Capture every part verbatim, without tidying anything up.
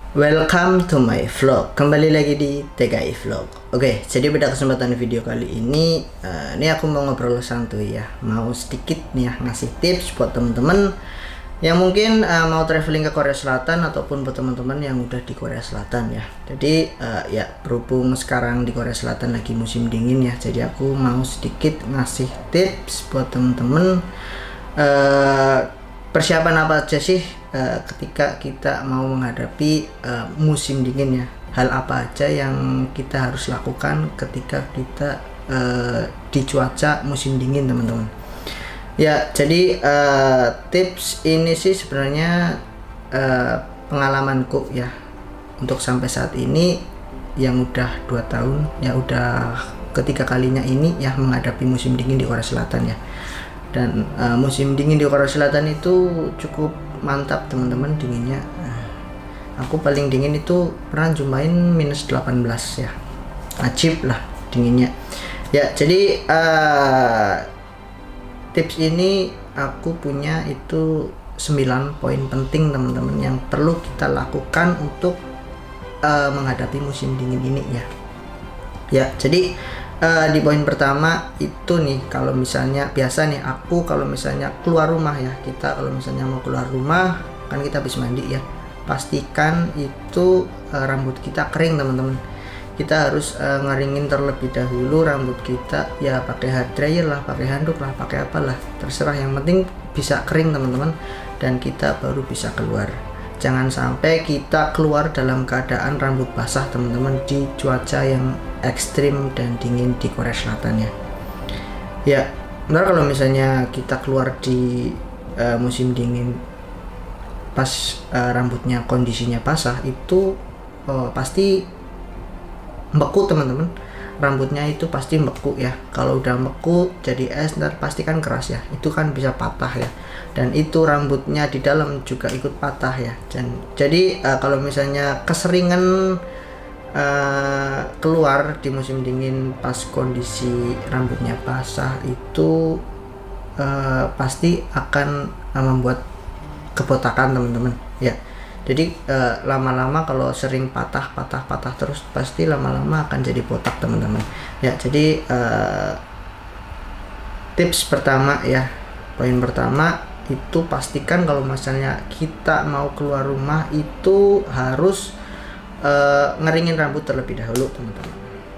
Welcome to my vlog. Kembali lagi di T K I Vlog. Oke, jadi pada kesempatan video kali ini, uh, ini aku mau ngobrol santuy ya. Mau sedikit nih ya ngasih tips buat temen-temen yang mungkin uh, mau traveling ke Korea Selatan ataupun buat teman-teman yang udah di Korea Selatan ya. Jadi uh, ya berhubung sekarang di Korea Selatan lagi musim dingin ya, jadi aku mau sedikit ngasih tips buat temen-temen uh, persiapan apa aja sih uh, ketika kita mau menghadapi uh, musim dingin ya. Hal apa aja yang kita harus lakukan ketika kita uh, di cuaca musim dingin, teman-teman. Ya, jadi uh, tips ini sih sebenarnya uh, pengalamanku ya untuk sampai saat ini yang udah dua tahun ya, udah ketiga kalinya ini ya menghadapi musim dingin di Korea Selatan ya. Dan uh, musim dingin di Korea Selatan itu cukup mantap, teman-teman, dinginnya. Uh, aku paling dingin itu pernah jumain minus delapan belas ya, ajib lah dinginnya. Ya, jadi uh, tips ini aku punya itu sembilan poin penting, teman-teman, yang perlu kita lakukan untuk uh, menghadapi musim dingin ini ya. Ya, jadi uh, di poin pertama itu nih, kalau misalnya biasa nih aku kalau misalnya keluar rumah ya, kita kalau misalnya mau keluar rumah kan kita habis mandi ya, pastikan itu uh, rambut kita kering, teman-teman. Kita harus uh, ngeringin terlebih dahulu rambut kita ya, pakai hair dryer lah, pakai handuk lah, pakai apalah, terserah, yang penting bisa kering, teman-teman, dan kita baru bisa keluar. Jangan sampai kita keluar dalam keadaan rambut basah, teman-teman, di cuaca yang ekstrim dan dingin di Korea Selatan ya. Ya, benar, kalau misalnya kita keluar di uh, musim dingin pas uh, rambutnya kondisinya basah, itu uh, pasti beku, teman-teman. Rambutnya itu pasti beku ya. Kalau udah beku jadi es, ntar pasti kan keras ya, itu kan bisa patah ya, dan itu rambutnya di dalam juga ikut patah ya. Dan jadi uh, kalau misalnya keseringan uh, keluar di musim dingin pas kondisi rambutnya basah, itu uh, pasti akan uh, membuat kebotakan, teman-teman ya. Jadi uh, lama-lama kalau sering patah-patah-patah terus, pasti lama-lama akan jadi botak, teman-teman ya. Jadi uh, tips pertama ya, poin pertama itu pastikan kalau misalnya kita mau keluar rumah itu harus uh, ngeringin rambut terlebih dahulu, teman-teman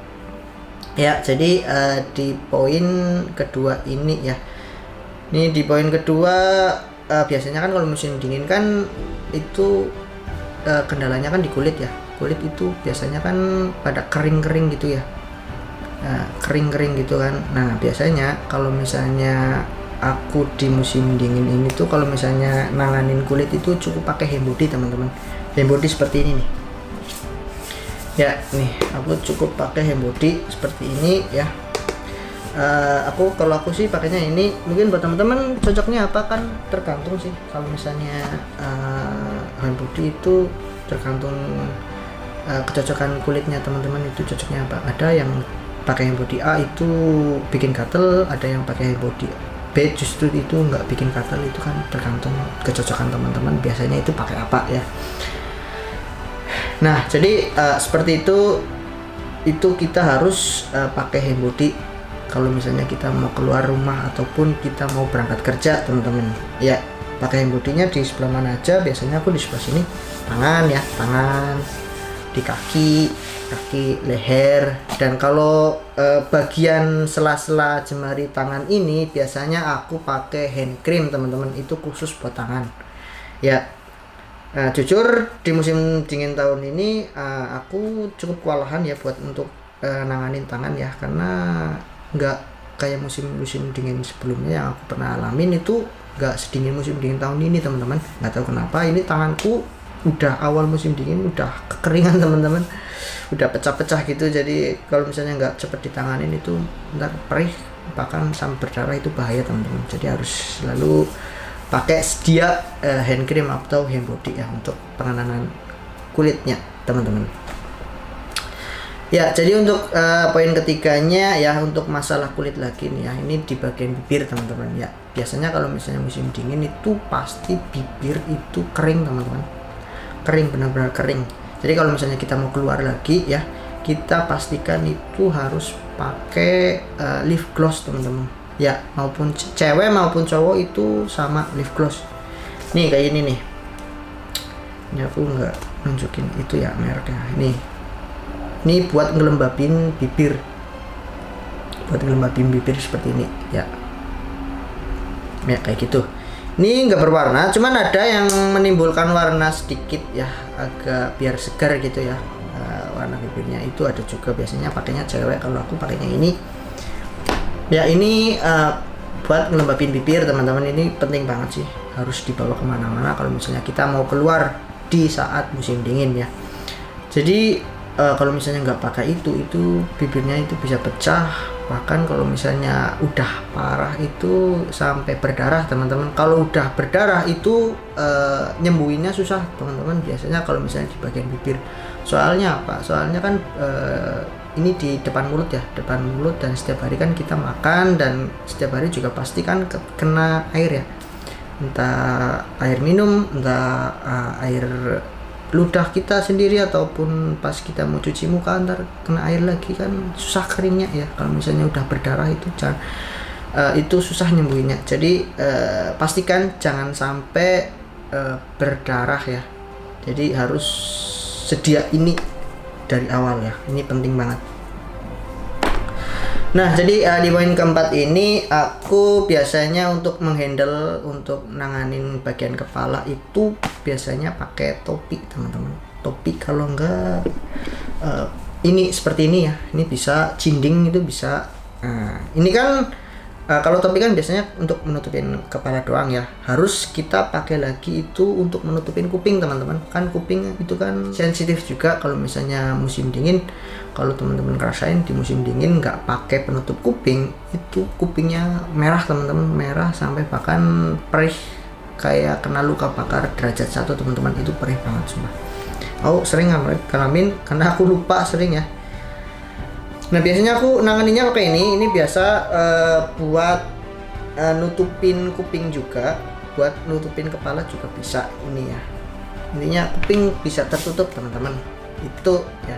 ya. Jadi uh, di poin kedua ini ya, ini di poin kedua, uh, biasanya kan kalau musim dingin kan itu uh, kendalanya kan di kulit ya. Kulit itu biasanya kan pada kering-kering gitu ya, nah, kering-kering gitu kan. Nah, biasanya kalau misalnya aku di musim dingin ini tuh, kalau misalnya nanganin kulit itu cukup pakai hand body, teman-teman. Hand body seperti ini nih ya, nih aku cukup pakai hand body seperti ini ya. Uh, aku kalau aku sih pakainya ini, mungkin buat teman-teman cocoknya apa kan tergantung sih. Kalau misalnya uh, hand body itu tergantung uh, kecocokan kulitnya, teman-teman, itu cocoknya apa. Ada yang pakai hand body A itu bikin gatel, ada yang pakai hand body B justru itu nggak bikin gatel. Itu kan tergantung kecocokan teman-teman, biasanya itu pakai apa ya. Nah, jadi uh, seperti itu itu kita harus uh, pakai hand body kalau misalnya kita mau keluar rumah ataupun kita mau berangkat kerja, teman-teman ya. Pakai hand body-nya di sebelah mana aja, biasanya aku di sebelah sini, tangan ya, tangan, di kaki, kaki, leher. Dan kalau eh, bagian sela-sela jemari tangan ini biasanya aku pakai hand cream, teman-teman, itu khusus buat tangan ya. Nah, jujur di musim dingin tahun ini uh, aku cukup kewalahan ya buat untuk uh, nanganin tangan ya, karena nggak kayak musim-musim dingin sebelumnya yang aku pernah alamin. Itu nggak sedingin musim dingin tahun ini, teman-teman. Nggak tahu kenapa ini tanganku udah awal musim dingin udah kekeringan, teman-teman, udah pecah-pecah gitu. Jadi kalau misalnya nggak cepet ditanganin itu ntar perih, bahkan sampai berdarah, itu bahaya, teman-teman. Jadi harus selalu pakai sedia uh, hand cream atau hand body ya untuk penanganan kulitnya, teman-teman ya. Jadi untuk uh, poin ketiganya ya, untuk masalah kulit lagi nih ya, ini di bagian bibir, teman-teman ya. Biasanya kalau misalnya musim dingin itu pasti bibir itu kering, teman-teman, kering, benar-benar kering. Jadi kalau misalnya kita mau keluar lagi ya, kita pastikan itu harus pakai uh, lip gloss teman-teman ya, maupun cewek maupun cowok itu sama lip gloss. Nih kayak ini nih, ini aku nggak nunjukin itu ya mereknya. Nih, ini buat ngelembabin bibir, buat ngelembabin bibir seperti ini ya, ya kayak gitu. Ini nggak berwarna, cuman ada yang menimbulkan warna sedikit ya, agak biar segar gitu ya. Uh, warna bibirnya itu ada juga, biasanya pakainya cewek, kalau aku pakainya ini ya. Ini uh, buat ngelembabin bibir teman-teman, ini penting banget sih, harus dibawa kemana-mana kalau misalnya kita mau keluar di saat musim dingin ya. Jadi uh, kalau misalnya nggak pakai itu, itu bibirnya itu bisa pecah, bahkan kalau misalnya udah parah itu sampai berdarah teman-teman. Kalau udah berdarah itu uh, nyembuhinnya susah teman-teman, biasanya kalau misalnya di bagian bibir. Soalnya apa? Soalnya kan uh, ini di depan mulut ya, depan mulut, dan setiap hari kan kita makan, dan setiap hari juga pasti kan kena air ya, entah air minum, entah uh, air ludah kita sendiri, ataupun pas kita mau cuci muka ntar kena air lagi, kan susah keringnya ya. Kalau misalnya udah berdarah itu jangan, uh, itu susah nyembuhinnya. Jadi uh, pastikan jangan sampai uh, berdarah ya. Jadi harus sedia ini dari awal ya, ini penting banget. Nah, jadi uh, di poin keempat ini aku biasanya untuk menghandle, untuk nanganin bagian kepala itu biasanya pakai topi teman-teman. Topi kalau enggak uh, ini seperti ini ya, ini bisa cinding, itu bisa. Nah, ini kan uh, kalau topi kan biasanya untuk menutupin kepala doang ya. Harus kita pakai lagi itu untuk menutupin kuping teman-teman. Kan kuping itu kan sensitif juga kalau misalnya musim dingin. Kalau teman-teman ngerasain di musim dingin nggak pakai penutup kuping, itu kupingnya merah teman-teman, merah sampai bahkan perih kayak kena luka bakar derajat satu teman-teman, itu perih banget sumpah. Aku sering ngalamin karena aku lupa sering ya. Nah, biasanya aku nanganinya pakai ini. Ini biasa uh, buat uh, nutupin kuping juga, buat nutupin kepala juga bisa ini ya. Intinya kuping bisa tertutup teman-teman. Itu ya.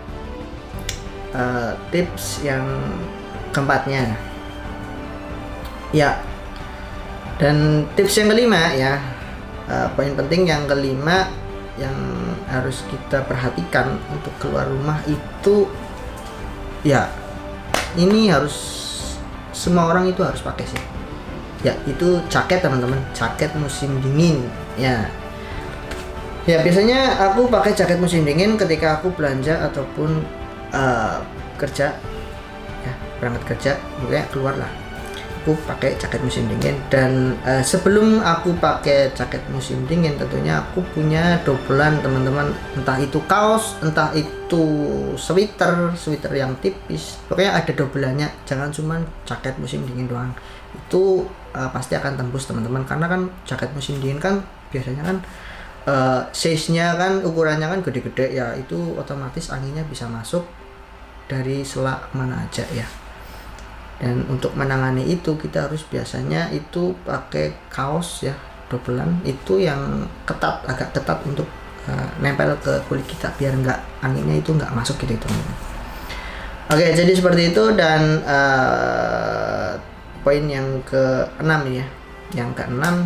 Uh, tips yang keempatnya ya. Dan tips yang kelima ya, uh, poin penting yang kelima yang harus kita perhatikan untuk keluar rumah itu ya, ini harus semua orang itu harus pakai sih ya, itu jaket teman-teman, jaket musim dingin ya. Ya biasanya aku pakai jaket musim dingin ketika aku belanja ataupun uh, kerja ya, berangkat kerja pokoknya keluar lah, aku pakai jaket musim dingin. Dan uh, sebelum aku pakai jaket musim dingin tentunya aku punya dobelan teman-teman, entah itu kaos, entah itu sweater, sweater yang tipis, pokoknya ada dobelannya, jangan cuman jaket musim dingin doang. Itu uh, pasti akan tembus teman-teman, karena kan jaket musim dingin kan biasanya kan uh, size-nya kan, ukurannya kan gede-gede ya, itu otomatis anginnya bisa masuk dari selak mana aja ya. Dan untuk menangani itu kita harus biasanya itu pakai kaos ya, dobelan itu yang ketat, agak ketat untuk uh, nempel ke kulit kita biar nggak, anginnya itu nggak masuk gitu teman-teman. Oke, jadi seperti itu. Dan uh, poin yang keenam ya, yang keenam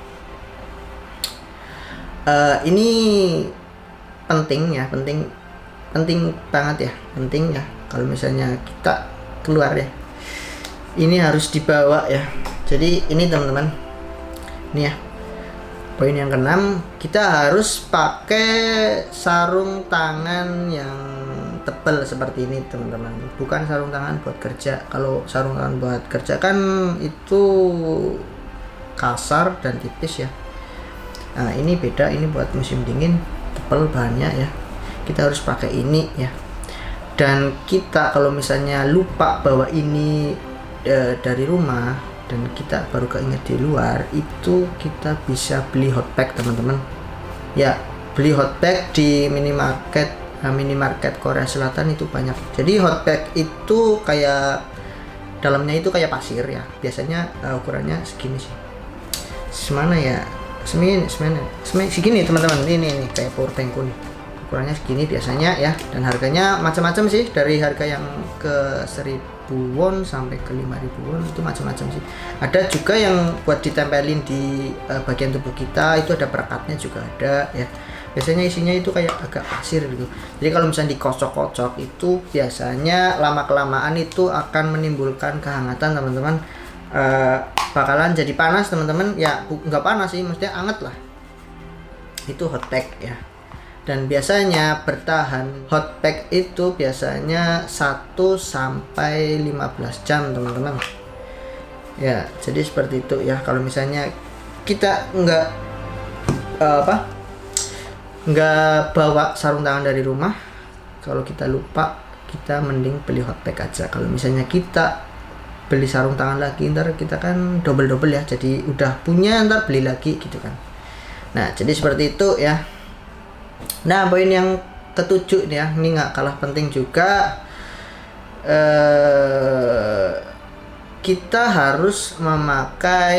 uh, ini penting ya, penting penting banget ya, penting ya. Kalau misalnya kita keluar ya, ini harus dibawa ya. Jadi ini teman-teman, ini ya poin yang keenam, kita harus pakai sarung tangan yang tebal seperti ini teman-teman, bukan sarung tangan buat kerja. Kalau sarung tangan buat kerja kan itu kasar dan tipis ya. Nah ini beda, ini buat musim dingin, tebal bahannya ya, kita harus pakai ini ya. Dan kita kalau misalnya lupa bawa ini e, dari rumah dan kita baru keinget di luar, itu kita bisa beli hot pack teman-teman ya. Beli hot pack di minimarket, minimarket Korea Selatan itu banyak. Jadi hot pack itu kayak dalamnya itu kayak pasir ya, biasanya uh, ukurannya segini sih, semana ya, semini semana semini segini teman-teman. Ini nih kayak power bankku nih, ukurannya segini biasanya ya, dan harganya macam-macam sih, dari harga yang ke seribu won sampai ke lima ribu won, itu macam-macam sih. Ada juga yang buat ditempelin di uh, bagian tubuh kita, itu ada perekatnya juga ada ya. Biasanya isinya itu kayak agak pasir gitu, jadi kalau misalnya dikocok-kocok itu biasanya lama kelamaan itu akan menimbulkan kehangatan teman-teman. Uh, bakalan jadi panas teman-teman ya, nggak panas sih, maksudnya anget lah. Itu hot pack ya, dan biasanya bertahan hot pack itu biasanya satu sampai lima belas jam teman-teman ya. Jadi seperti itu ya, kalau misalnya kita nggak uh, apa nggak bawa sarung tangan dari rumah, kalau kita lupa, kita mending beli hot pack aja. Kalau misalnya kita beli sarung tangan lagi, ntar kita kan double-double ya, jadi udah punya ntar beli lagi gitu kan. Nah jadi seperti itu ya. Nah poin yang ketujuh nih ya, ini nggak kalah penting juga, eh, kita harus memakai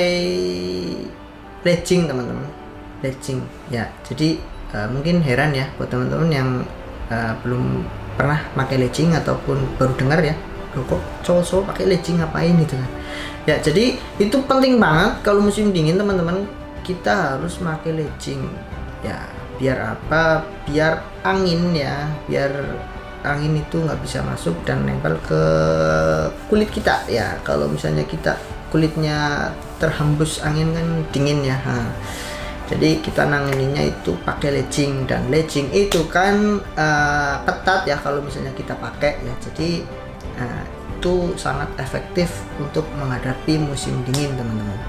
legging teman-teman, legging ya. Jadi eh, mungkin heran ya buat teman-teman yang eh, belum pernah pakai legging ataupun baru dengar ya, loh kok cowok-cowok pakai legging ngapain gitu kan ya. Jadi itu penting banget kalau musim dingin teman-teman, kita harus pakai legging ya. Biar apa? Biar angin ya, biar angin itu nggak bisa masuk dan nempel ke kulit kita ya. Kalau misalnya kita kulitnya terhembus angin kan dingin ya. Nah, jadi kita nanganinnya itu pakai legging, dan legging itu kan uh, ketat ya kalau misalnya kita pakai ya. Jadi uh, itu sangat efektif untuk menghadapi musim dingin teman-teman.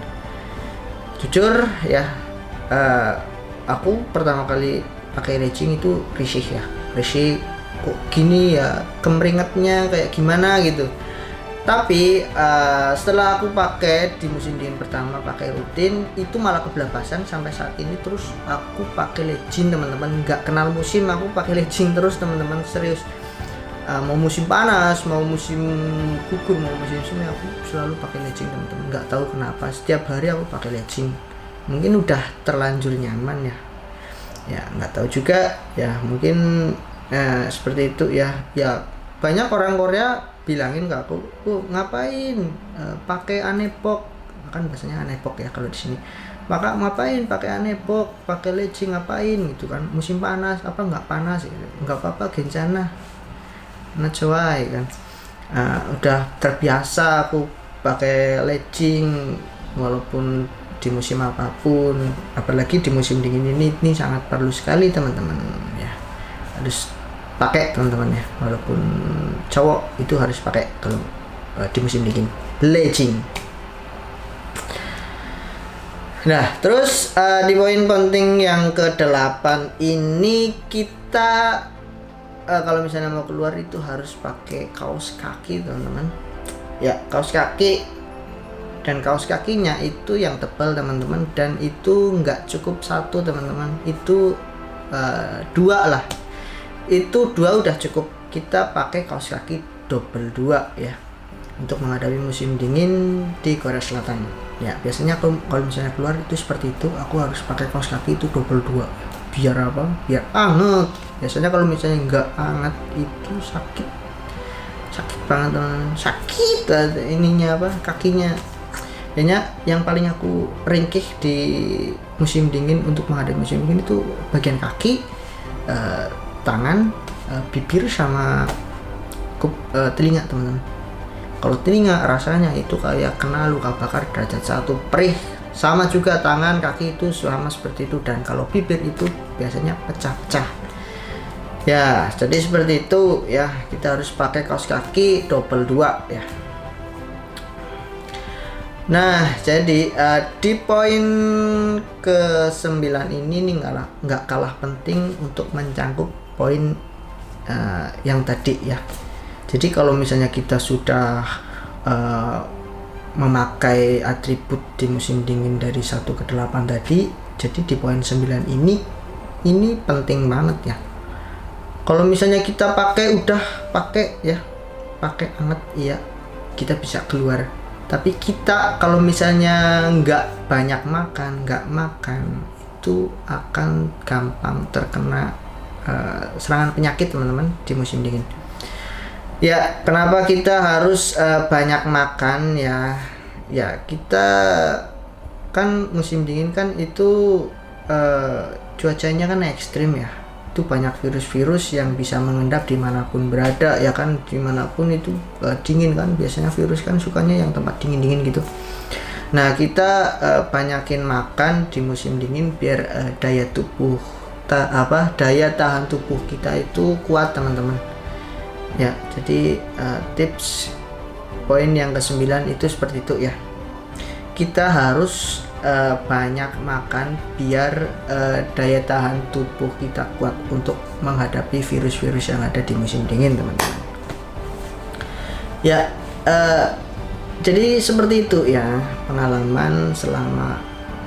Jujur ya, uh, aku pertama kali pakai legging itu risih ya, risih kok gini ya, kemeringatnya kayak gimana gitu. Tapi uh, setelah aku pakai di musim dingin pertama, pakai rutin, itu malah kebelabasan sampai saat ini. Terus aku pakai legging teman-teman, nggak kenal musim, aku pakai legging terus teman-teman, serius. Uh, mau musim panas, mau musim gugur, mau musim semi, aku selalu pakai legging teman-teman. Nggak tahu kenapa, setiap hari aku pakai legging. Mungkin udah terlanjur nyaman ya, ya nggak tahu juga ya, mungkin eh, seperti itu ya. Ya banyak orang Korea bilangin ke aku, oh, ngapain uh, pakai anebok, kan bahasanya anebok ya kalau di sini. Maka ngapain pakai anebok, pakai legging ngapain gitu kan, musim panas apa nggak panas, nggak apa-apa gencana nah cuy kan. Uh, udah terbiasa aku pakai legging walaupun di musim apapun, apalagi di musim dingin ini ini sangat perlu sekali teman-teman ya, harus pakai teman-teman ya, walaupun cowok itu harus pakai kalau uh, di musim dingin legging. Nah terus uh, di poin penting yang kedelapan ini, kita uh, kalau misalnya mau keluar itu harus pakai kaos kaki teman-teman ya, kaos kaki. Dan kaos kakinya itu yang tebal teman-teman, dan itu nggak cukup satu teman-teman, itu uh, dua lah, itu dua udah cukup. Kita pakai kaos kaki double dua ya, untuk menghadapi musim dingin di Korea Selatan ya. Biasanya aku kalau misalnya keluar itu seperti itu, aku harus pakai kaos kaki itu double dua. Biar apa? Biar anget. Biasanya kalau misalnya nggak anget itu sakit, sakit banget teman-teman, sakit ininya apa, kakinya. Kayaknya yang paling aku ringkih di musim dingin untuk menghadapi musim dingin itu bagian kaki, uh, tangan, uh, bibir, sama kup, uh, telinga teman-teman. Kalau telinga rasanya itu kayak kena luka bakar derajat satu, perih. Sama juga tangan, kaki itu sama seperti itu. Dan kalau bibir itu biasanya pecah-pecah ya. Jadi seperti itu ya, kita harus pakai kaos kaki double dua ya. Nah jadi uh, di poin ke sembilan ini nih nggak nggak kalah penting untuk mencangkup poin uh, yang tadi ya. Jadi kalau misalnya kita sudah uh, memakai atribut di musim dingin dari satu ke delapan tadi, jadi di poin sembilan ini ini penting banget ya. Kalau misalnya kita pakai udah pakai ya, pakai anget iya, kita bisa keluar. Tapi kita kalau misalnya nggak banyak makan, nggak makan, itu akan gampang terkena uh, serangan penyakit teman-teman di musim dingin. Ya, kenapa kita harus uh, banyak makan ya? Ya, kita kan musim dingin kan itu uh, cuacanya kan ekstrim ya. Itu banyak virus-virus yang bisa mengendap dimanapun berada ya kan, dimanapun itu uh, dingin kan. Biasanya virus kan sukanya yang tempat dingin-dingin gitu. Nah, kita uh, banyakin makan di musim dingin biar uh, daya tubuh ta apa daya tahan tubuh kita itu kuat teman-teman. Ya, jadi uh, tips poin yang kesembilan itu seperti itu ya. Kita harus uh, banyak makan biar uh, daya tahan tubuh kita kuat untuk menghadapi virus-virus yang ada di musim dingin, teman-teman. Ya, uh, jadi seperti itu ya pengalaman selama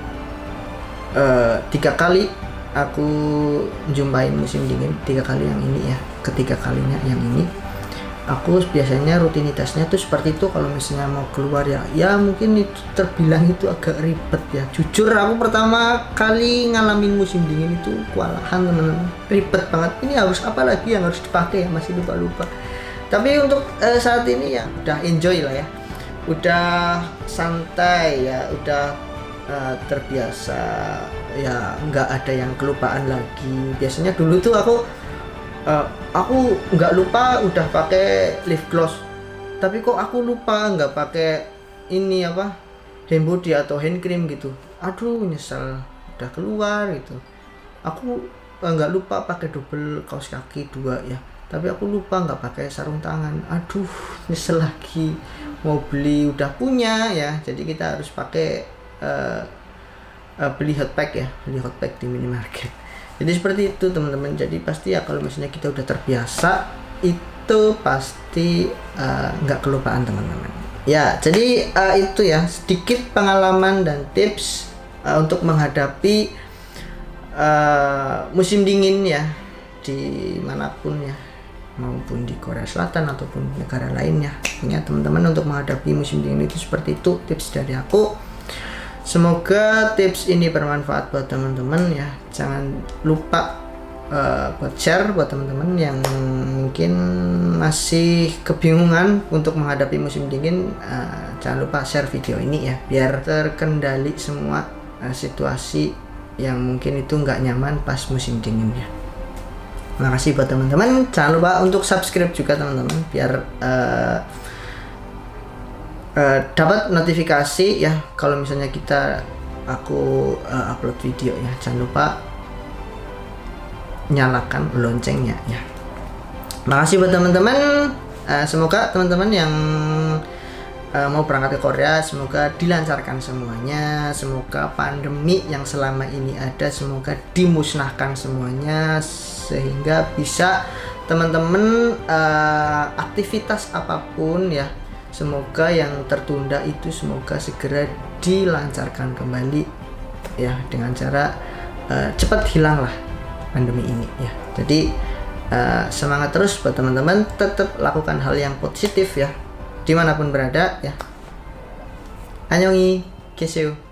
uh, tiga kali aku jumpain musim dingin, tiga kali yang ini ya, ketiga kalinya yang ini aku biasanya rutinitasnya tuh seperti itu. Kalau misalnya mau keluar ya ya mungkin itu terbilang itu agak ribet ya, jujur aku pertama kali ngalamin musim dingin itu kewalahan teman-teman, ribet banget. Ini harus apa lagi yang harus dipakai ya, masih lupa-lupa. Tapi untuk uh, saat ini ya udah enjoy lah ya, udah santai ya, udah uh, terbiasa ya, nggak ada yang kelupaan lagi. Biasanya dulu tuh aku uh, aku nggak lupa udah pakai lip gloss, tapi kok aku lupa nggak pakai ini apa hand body atau hand cream gitu. Aduh nyesel, udah keluar gitu. Aku uh, nggak lupa pakai double kaos kaki dua ya, tapi aku lupa nggak pakai sarung tangan. Aduh nyesel lagi, mau beli udah punya ya, jadi kita harus pakai uh, Uh, beli hot pack ya, beli hot pack di minimarket. Jadi seperti itu teman-teman. Jadi pasti ya kalau misalnya kita udah terbiasa itu pasti nggak uh, kelupaan teman-teman. Ya, jadi uh, itu ya sedikit pengalaman dan tips uh, untuk menghadapi uh, musim dingin ya dimanapun ya, maupun di Korea Selatan ataupun negara lainnya. Ya teman-teman, untuk menghadapi musim dingin itu seperti itu tips dari aku. Semoga tips ini bermanfaat buat teman-teman ya. Jangan lupa uh, buat share buat teman-teman yang mungkin masih kebingungan untuk menghadapi musim dingin. Uh, jangan lupa share video ini ya, biar terkendali semua uh, situasi yang mungkin itu nggak nyaman pas musim dingin ya. Terima kasih buat teman-teman. Jangan lupa untuk subscribe juga teman-teman, biar uh, Uh, dapat notifikasi ya kalau misalnya kita aku uh, upload video ya. Jangan lupa nyalakan loncengnya ya. Makasih buat teman-teman. Uh, semoga teman-teman yang uh, mau berangkat ke Korea semoga dilancarkan semuanya. Semoga pandemi yang selama ini ada semoga dimusnahkan semuanya, sehingga bisa teman-teman uh, aktivitas apapun ya, semoga yang tertunda itu semoga segera dilancarkan kembali ya, dengan cara uh, cepat hilang lah pandemi ini ya. Jadi uh, semangat terus buat teman-teman, tetap lakukan hal yang positif ya dimanapun berada ya. Annyeonghi, keseyo.